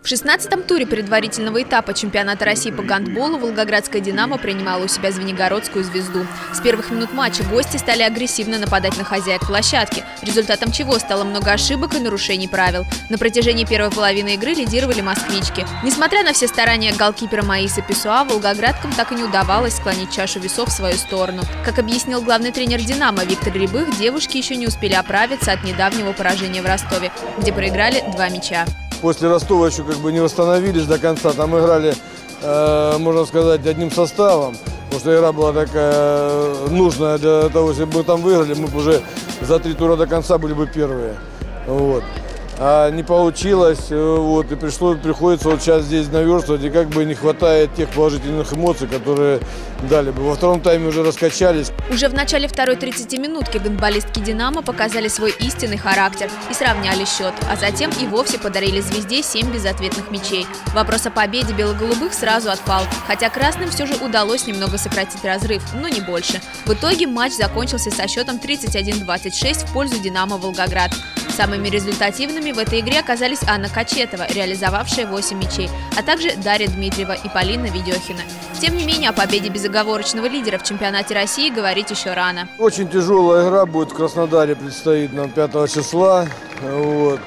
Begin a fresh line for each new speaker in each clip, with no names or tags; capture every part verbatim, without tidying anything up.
В шестнадцатом туре предварительного этапа чемпионата России по гандболу волгоградская «Динамо» принимала у себя звенигородскую «Звезду». С первых минут матча гости стали агрессивно нападать на хозяек площадки, результатом чего стало много ошибок и нарушений правил. На протяжении первой половины игры лидировали москвички. Несмотря на все старания голкипера Маиса Песуа, волгоградкам так и не удавалось склонить чашу весов в свою сторону. Как объяснил главный тренер «Динамо» Виктор Рябых, девушки еще не успели оправиться от недавнего поражения в Ростове, где проиграли два мяча.
После Ростова еще как бы не восстановились до конца. Там играли, э, можно сказать, одним составом. Потому что игра была такая нужная для того, если бы мы там выиграли, мы бы уже за три тура до конца были бы первые. Вот. А не получилось, вот, и пришло, приходится вот сейчас здесь наверстывать, и как бы не хватает тех положительных эмоций, которые дали бы. Во втором тайме уже раскачались.
Уже в начале второй тридцатиминутки гандболистки «Динамо» показали свой истинный характер и сравняли счет, а затем и вовсе подарили «Звезде» семь безответных мячей. Вопрос о победе бело-голубых сразу отпал, хотя красным все же удалось немного сократить разрыв, но не больше. В итоге матч закончился со счетом тридцать один двадцать шесть в пользу «Динамо» Волгоград. Самыми результативными в этой игре оказались Анна Кочетова, реализовавшая восемь мячей, а также Дарья Дмитриева и Полина Ведехина. Тем не менее, о победе безоговорочного лидера в чемпионате России говорить еще рано.
Очень тяжелая игра будет в Краснодаре, предстоит нам пятого числа. Вот.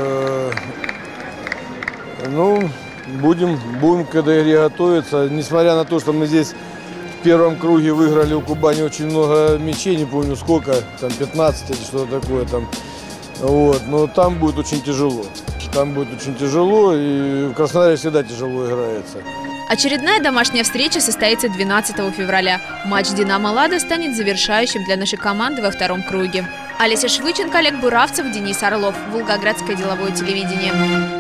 Ну, будем, будем к этой игре готовиться. Несмотря на то, что мы здесь в первом круге выиграли у Кубани очень много мячей, не помню сколько, там пятнадцать или что-то такое там. Вот, но там будет очень тяжело. Там будет очень тяжело, и в Краснодаре всегда тяжело играется.
Очередная домашняя встреча состоится двенадцатого февраля. Матч «Динамо-Лада» станет завершающим для нашей команды во втором круге. Олеся Швыченко, Олег Буравцев, Денис Орлов. Волгоградское деловое телевидение.